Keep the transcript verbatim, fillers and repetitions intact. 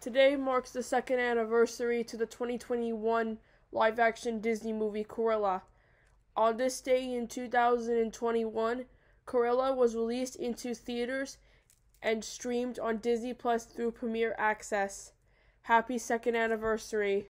Today marks the second anniversary to the twenty twenty-one live-action Disney movie Cruella. On this day in two thousand twenty-one, Cruella was released into theaters and streamed on Disney Plus through Premier Access. Happy second anniversary.